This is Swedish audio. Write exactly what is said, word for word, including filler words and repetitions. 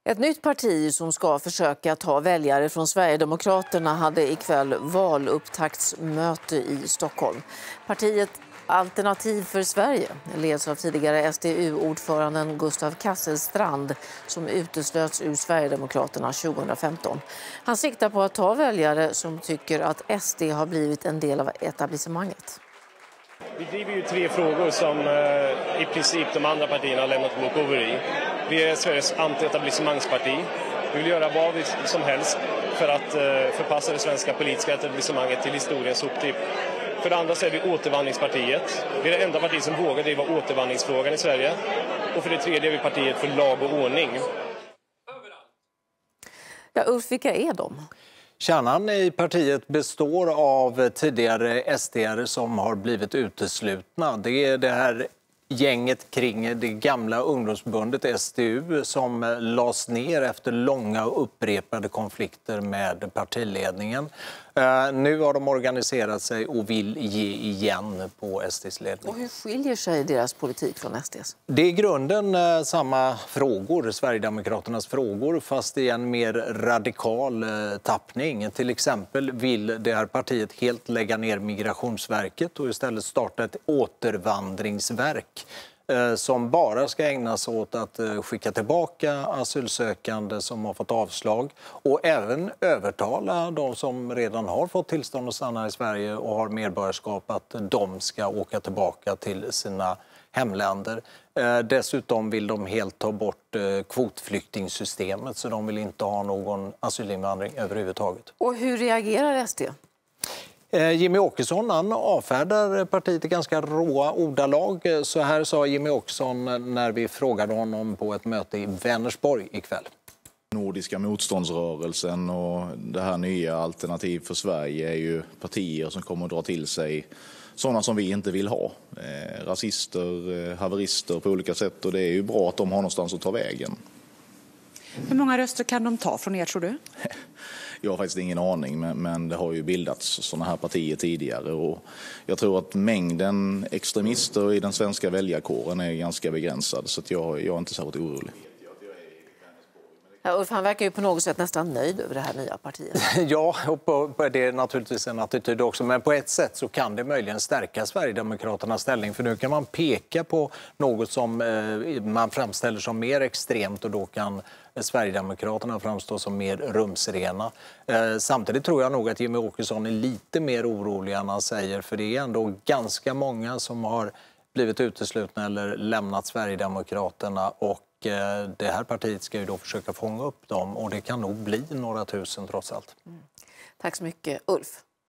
Ett nytt parti som ska försöka ta väljare från Sverigedemokraterna hade ikväll valupptaktsmöte i Stockholm. Partiet Alternativ för Sverige leds av tidigare S D U-ordföranden Gustav Kasselstrand som uteslöts ur Sverigedemokraterna tjugohundrafemton. Han siktar på att ta väljare som tycker att S D har blivit en del av etablissemanget. Vi driver ju tre frågor som eh, i princip de andra partierna har lämnat walkover i. Vi är Sveriges anti-etablissemangsparti. Vi vill göra vad vi som helst för att eh, förpassa det svenska politiska etablissemanget till historiens soptipp. För det andra så är vi återvandringspartiet. Vi är det enda parti som vågar driva återvandringsfrågan i Sverige. Och för det tredje är vi partiet för lag och ordning. Ja, Ulf, vilka är de? Kärnan i partiet består av tidigare S D-are som har blivit uteslutna. Det är det här gänget kring det gamla ungdomsförbundet S D U som lades ner efter långa och upprepade konflikter med partiledningen. Uh, nu har de organiserat sig och vill ge igen på S D:s ledning. Och hur skiljer sig deras politik från S D:s? Det är i grunden uh, samma frågor, Sverigedemokraternas frågor, fast i en mer radikal uh, tappning. Till exempel vill det här partiet helt lägga ner Migrationsverket och istället starta ett återvandringsverk som bara ska ägna sig åt att skicka tillbaka asylsökande som har fått avslag och även övertala de som redan har fått tillstånd att stanna i Sverige och har medborgarskap att de ska åka tillbaka till sina hemländer. Dessutom vill de helt ta bort kvotflyktingsystemet, så de vill inte ha någon asylinvandring överhuvudtaget. Och hur reagerar S D? Jimmie Åkesson han avfärdar partiet i ganska råa ordalag. Så här sa Jimmie Åkesson när vi frågade honom på ett möte i Vänersborg ikväll. Nordiska motståndsrörelsen och det här nya Alternativ för Sverige är ju partier som kommer att dra till sig sådana som vi inte vill ha. Eh, rasister, eh, haverister på olika sätt, och det är ju bra att de har någonstans att ta vägen. Hur många röster kan de ta från er, tror du? Jag har faktiskt ingen aning, men, men det har ju bildats sådana här partier tidigare. Och jag tror att mängden extremister i den svenska väljarkåren är ganska begränsad, så att jag, jag är inte särskilt orolig. Ja, Ulf, han verkar ju på något sätt nästan nöjd över det här nya partiet. Ja, och på, på det är naturligtvis en attityd också. Men på ett sätt så kan det möjligen stärka Sverigedemokraternas ställning. För nu kan man peka på något som eh, man framställer som mer extremt, och då kan Sverigedemokraterna framstå som mer rumsrena. Eh, samtidigt tror jag nog att Jimmie Åkesson är lite mer orolig än han säger. För det är ändå ganska många som har blivit uteslutna eller lämnat Sverigedemokraterna, och det här partiet ska ju då försöka fånga upp dem, och det kan nog bli några tusen trots allt. Mm. Tack så mycket, Ulf.